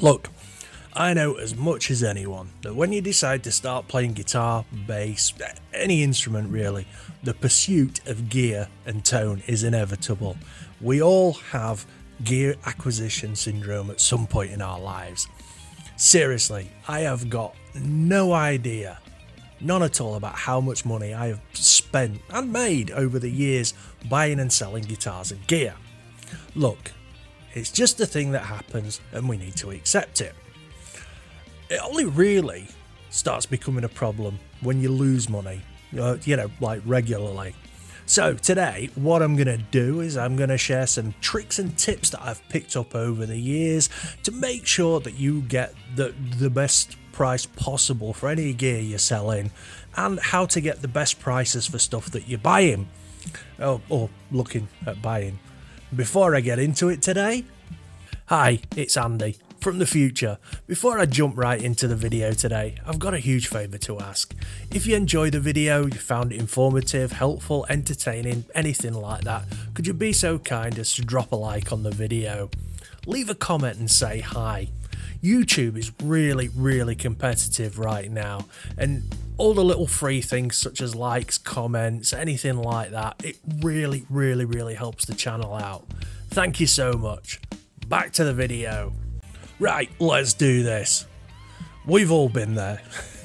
Look, I know as much as anyone that when you decide to start playing guitar, bass, any instrument really, the pursuit of gear and tone is inevitable. We all have gear acquisition syndrome at some point in our lives. Seriously, I have got no idea, none at all, about how much money I have spent and made over the years buying and selling guitars and gear. Look, it's just a thing that happens and we need to accept it. It only really starts becoming a problem when you lose money, like regularly. So today, what I'm going to do is I'm going to share some tricks and tips that I've picked up over the years to make sure that you get the best price possible for any gear you're selling, and how to get the best prices for stuff that you're buying or looking at buying. Before I get into it today, hi, it's Andy from the future. Before I jump right into the video today, I've got a huge favour to ask. If you enjoyed the video, you found it informative, helpful, entertaining, anything like that, could you be so kind as to drop a like on the video? Leave a comment and say hi. YouTube is really competitive right now, and all the little free things such as likes, comments, anything like that, it really helps the channel out. Thank you so much. Back to the video. Right, let's do this. We've all been there.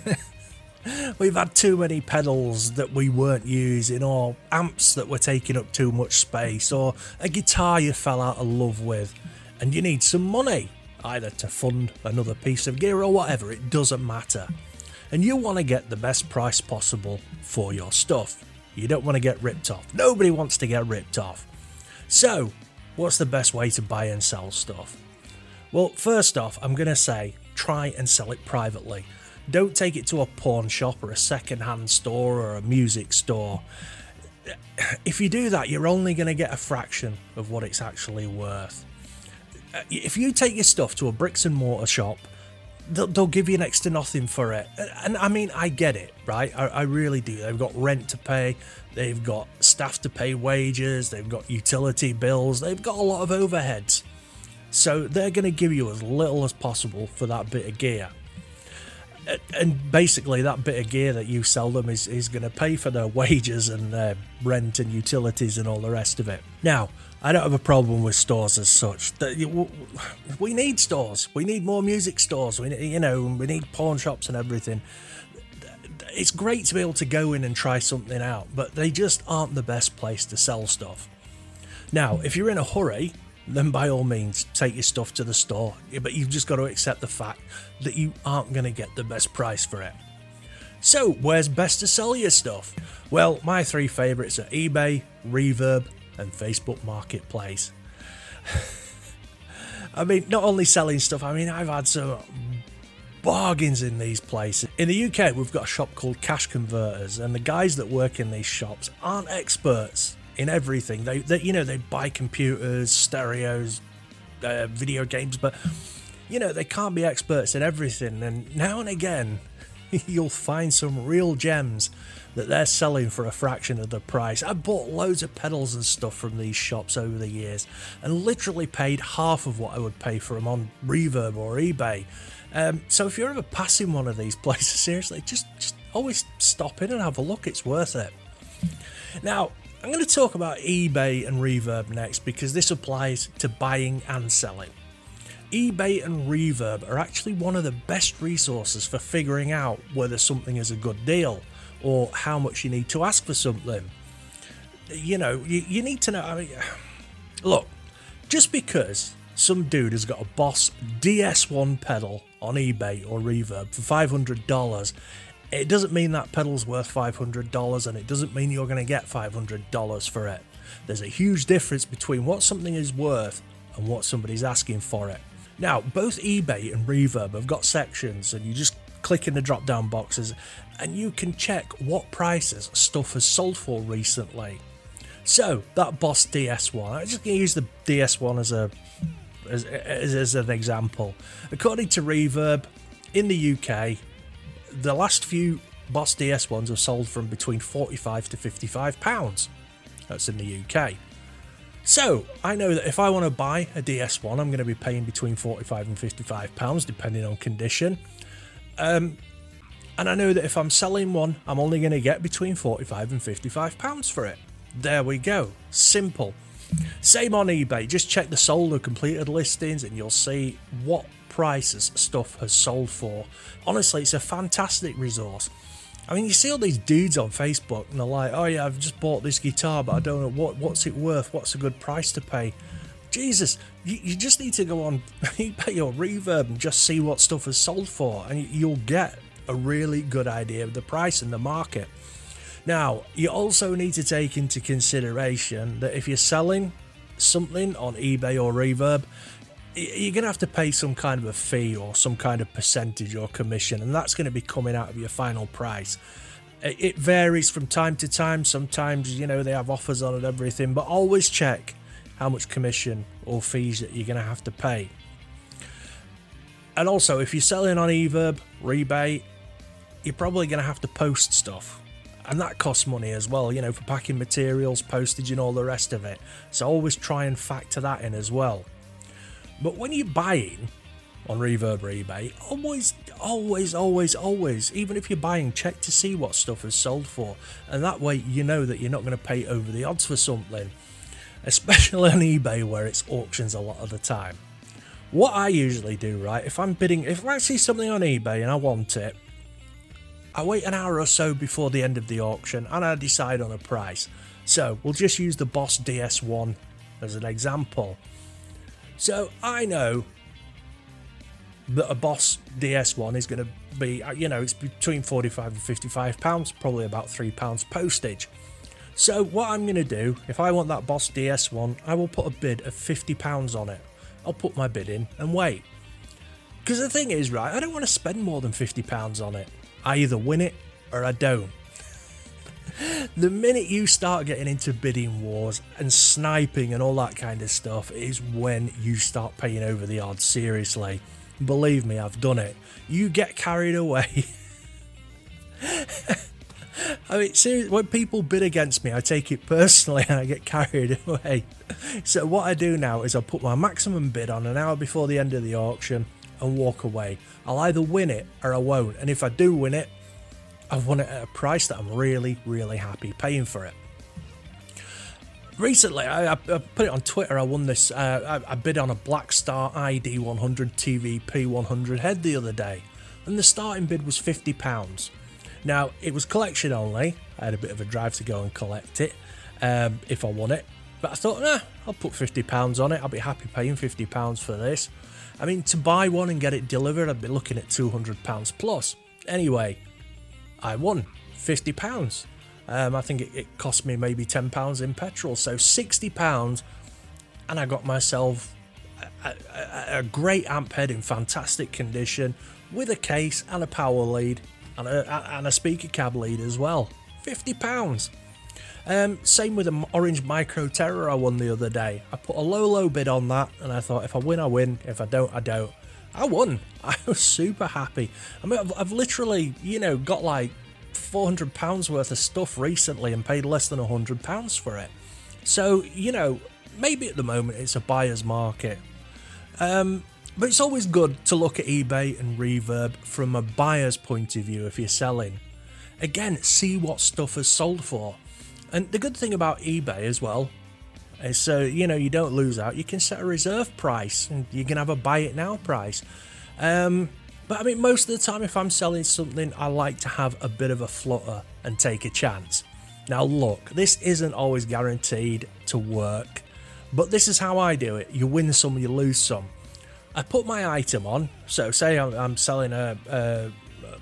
We've had too many pedals that we weren't using, or amps that were taking up too much space, or a guitar you fell out of love with, and you need some money, either to fund another piece of gear or whatever, it doesn't matter. And you want to get the best price possible for your stuff. You don't want to get ripped off. Nobody wants to get ripped off. So, what's the best way to buy and sell stuff? Well, first off, I'm going to say try and sell it privately. Don't take it to a pawn shop or a second-hand store or a music store. If you do that, you're only going to get a fraction of what it's actually worth. If you take your stuff to a bricks and mortar shop, they'll give you next to nothing for it. And I mean, I get it, right? I really do. They've got rent to pay, they've got staff to pay wages, they've got utility bills, they've got a lot of overheads. So they're going to give you as little as possible for that bit of gear. And basically that bit of gear that you sell them is going to pay for their wages and their rent and utilities and all the rest of it. Now, I don't have a problem with stores as such. We need stores. We need more music stores. We need pawn shops and everything. It's great to be able to go in and try something out, but they just aren't the best place to sell stuff. Now, if you're in a hurry, then by all means take your stuff to the store, but you've just got to accept the fact that you aren't going to get the best price for it. So where's best to sell your stuff? Well, my three favourites are eBay, Reverb and Facebook Marketplace. I mean, not only selling stuff, I mean, I've had some bargains in these places. In the UK, we've got a shop called Cash Converters, and the guys that work in these shops aren't experts in everything. They buy computers, stereos, video games, but they can't be experts in everything. And now and again, you'll find some real gems that they're selling for a fraction of the price. I bought loads of pedals and stuff from these shops over the years, and literally paid half of what I would pay for them on Reverb or eBay. So if you're ever passing one of these places, seriously, just always stop in and have a look. It's worth it. Now, I'm going to talk about eBay and Reverb next, because this applies to buying and selling. eBay and Reverb are actually one of the best resources for figuring out whether something is a good deal or how much you need to ask for something. You need to know. I mean, look, just because some dude has got a Boss DS1 pedal on eBay or Reverb for $500, it doesn't mean that pedal's worth $500, and it doesn't mean you're going to get $500 for it. There's a huge difference between what something is worth and what somebody's asking for it. Now, both eBay and Reverb have got sections, and you just click in the drop down boxes and you can check what prices stuff has sold for recently. So that Boss DS1, I'm just going to use the DS1 as an example. According to Reverb, in the UK, the last few Boss DS1s have sold from between £45 to £55. That's in the UK. So I know that if I want to buy a DS1, I'm going to be paying between £45 and £55 depending on condition. And I know that if I'm selling one, I'm only going to get between £45 and £55 for it. There we go. Simple. Same on eBay. Just check the sold or completed listings and you'll see what prices stuff has sold for. Honestly, it's a fantastic resource. I mean, you see all these dudes on Facebook and they're like, oh yeah, I've just bought this guitar, but I don't know what's it worth, what's a good price to pay. Jesus, you just need to go on eBay or Reverb and just see what stuff has sold for, and you'll get a really good idea of the price in the market. Now, you also need to take into consideration that if you're selling something on eBay or Reverb, you're going to have to pay some kind of a fee or some kind of percentage or commission, and that's going to be coming out of your final price. It varies from time to time. Sometimes, you know, they have offers on and everything, but always check how much commission or fees that you're going to have to pay. And also, if you're selling on eVerb, Rebate, you're probably going to have to post stuff, and that costs money as well, you know, for packing materials, postage and all the rest of it. So always try and factor that in as well. But when you're buying on Reverb, Rebate, always, even if you're buying, check to see what stuff is sold for, and that way you know that you're not going to pay over the odds for something, especially on eBay where it's auctions a lot of the time. What I usually do, right, if I see something on eBay and I want it, I wait an hour or so before the end of the auction and I decide on a price. So we'll just use the Boss DS1 as an example. So I know that a Boss DS1 is going to be, you know, it's between £45 and £55, probably about £3 postage. So what I'm going to do, if I want that Boss DS1, I will put a bid of £50 on it. I'll put my bid in and wait. Because the thing is, right, I don't want to spend more than £50 on it. I either win it or I don't. The minute you start getting into bidding wars and sniping and all that kind of stuff is when you start paying over the odds, seriously. Believe me, I've done it. You get carried away. I mean, seriously, when people bid against me, I take it personally and I get carried away. So what I do now is I put my maximum bid on an hour before the end of the auction and walk away. I'll either win it or I won't. And if I do win it, I've won it at a price that I'm really, really happy paying for it. Recently, I put it on Twitter, I won this, I bid on a Blackstar ID100 TVP 100 head the other day, and the starting bid was £50. Now, it was collection only. I had a bit of a drive to go and collect it if I won it, but I thought, nah, I'll put £50 on it, I'll be happy paying £50 for this. I mean, to buy one and get it delivered, I'd be looking at £200 plus. Anyway, I won £50. I think it cost me maybe £10 in petrol, so £60, and I got myself a great amp head in fantastic condition with a case and a power lead and a speaker cab lead as well. £50. Same with an Orange Micro Terror I won the other day. I put a low bid on that and I thought if I win I win, if I don't I don't. I won. I was super happy. I mean, I've literally, you know, got like £400 worth of stuff recently and paid less than £100 for it. So, you know, maybe at the moment it's a buyer's market. But it's always good to look at eBay and Reverb from a buyer's point of view if you're selling. Again, see what stuff has sold for. And the good thing about eBay as well is so, you know, you don't lose out. You can set a reserve price and you can have a buy it now price. But I mean, most of the time if I'm selling something, I like to have a bit of a flutter and take a chance. Now look, this isn't always guaranteed to work, but this is how I do it. You win some, you lose some. I put my item on, so say I'm selling a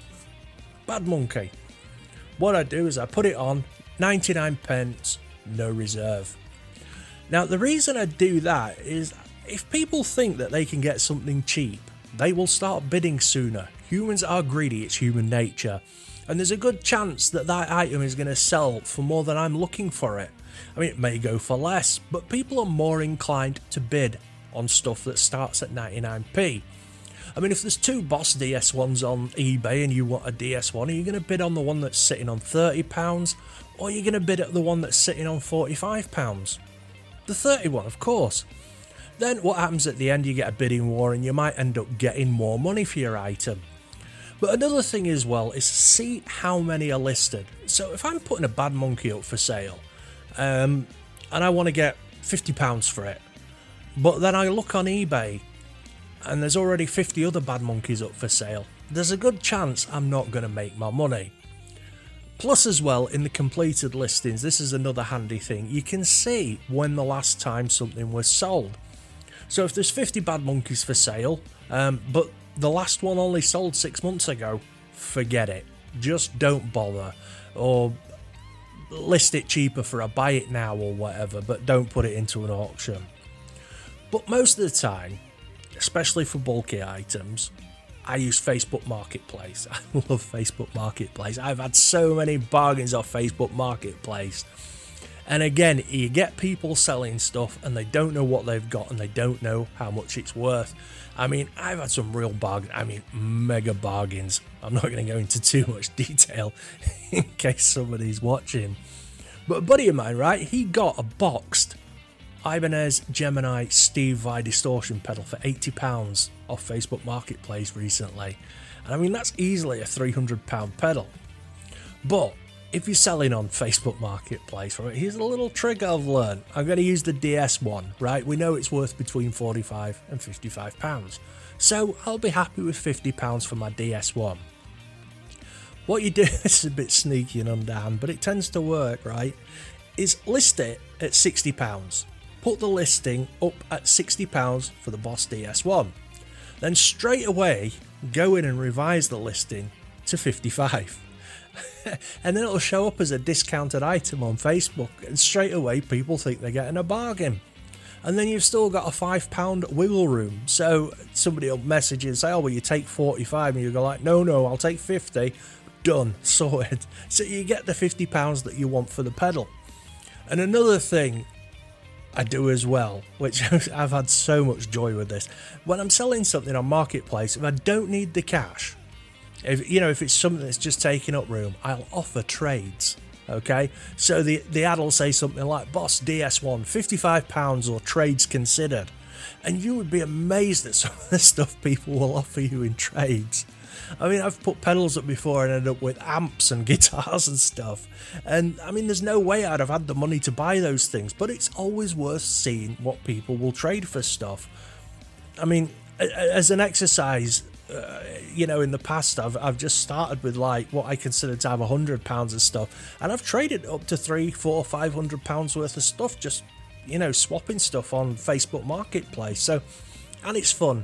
Bad Monkey. What I do is I put it on, 99p, no reserve. Now the reason I do that is if people think that they can get something cheap, they will start bidding sooner. Humans are greedy, it's human nature. And there's a good chance that that item is going to sell for more than I'm looking for it. I mean, it may go for less, but people are more inclined to bid on stuff that starts at 99p. I mean, if there's two Boss DS1s on eBay and you want a DS1, are you going to bid on the one that's sitting on £30? Or are you going to bid at the one that's sitting on £45? The 31, of course. Then what happens at the end, you get a bidding war and you might end up getting more money for your item. But another thing as well is see how many are listed. So if I'm putting a bad monkey up for sale and I want to get £50 for it, but then I look on eBay and there's already 50 other bad monkeys up for sale, there's a good chance I'm not going to make my money. Plus as well, in the completed listings, this is another handy thing, you can see when the last time something was sold. So if there's 50 bad monkeys for sale, but the last one only sold 6 months ago, forget it. Just don't bother. Or list it cheaper for a buy it now or whatever, but don't put it into an auction. But most of the time, especially for bulky items, I use Facebook Marketplace. I love Facebook Marketplace. I've had so many bargains off Facebook Marketplace. And again, you get people selling stuff and they don't know what they've got and they don't know how much it's worth. I mean, I've had some real bargains, I mean, mega bargains. I'm not going to go into too much detail in case somebody's watching. But a buddy of mine, right, he got a boxed Ibanez Gemini Steve Vai distortion pedal for £80 off Facebook Marketplace recently. And I mean, that's easily a £300 pedal. But if you're selling on Facebook Marketplace, right, here's a little trick I've learned. I'm going to use the DS1, right? We know it's worth between £45 and £55. So I'll be happy with £50 for my DS1. What you do, this is a bit sneaky and underhand, but it tends to work, right, is list it at £60. Put the listing up at £60 for the Boss DS1. Then straight away, go in and revise the listing to £55. And then it'll show up as a discounted item on Facebook, and straight away people think they're getting a bargain. And then you've still got a £5 wiggle room. So somebody will message you and say, oh, well, you take 45, and you go like, no, I'll take 50. Done, sorted. So you get the £50 that you want for the pedal. And another thing I do as well, which I've had so much joy with this, when I'm selling something on Marketplace, if I don't need the cash, if it's something that's just taking up room, I'll offer trades. Okay, so the ad will say something like Boss DS1 £55 or trades considered, and you would be amazed at some of the stuff people will offer you in trades. I mean, I've put pedals up before and ended up with amps and guitars and stuff, and I mean, there's no way I'd have had the money to buy those things, but it's always worth seeing what people will trade for stuff. I mean, as an exercise, in the past I've just started with like what I consider to have £100 of stuff, and I've traded up to £300, £400, £500 worth of stuff, just swapping stuff on Facebook Marketplace. So, and it's fun.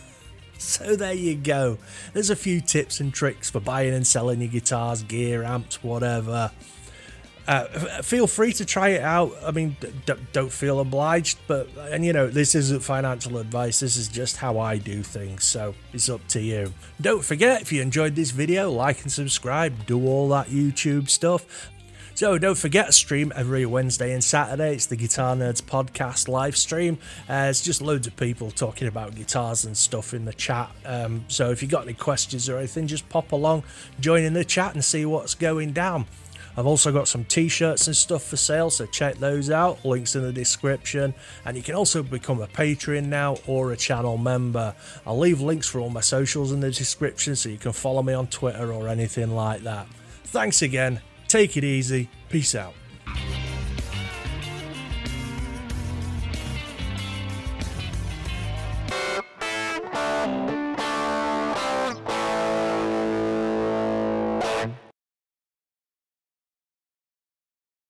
So there you go. There's a few tips and tricks for buying and selling your guitars, gear, amps, whatever. Feel free to try it out. I mean, don't feel obliged, and this isn't financial advice. This is just how I do things, so it's up to you. Don't forget, if you enjoyed this video, like and subscribe, do all that YouTube stuff. So don't forget to stream every Wednesday and Saturday. It's the Guitar Nerds podcast live stream. It's just loads of people talking about guitars and stuff in the chat. So if you got any questions or anything, just pop along, join in the chat and see what's going down. I've also got some t-shirts and stuff for sale, so check those out. Links in the description. And you can also become a Patreon now or a channel member. I'll leave links for all my socials in the description so you can follow me on Twitter or anything like that. Thanks again. Take it easy. Peace out.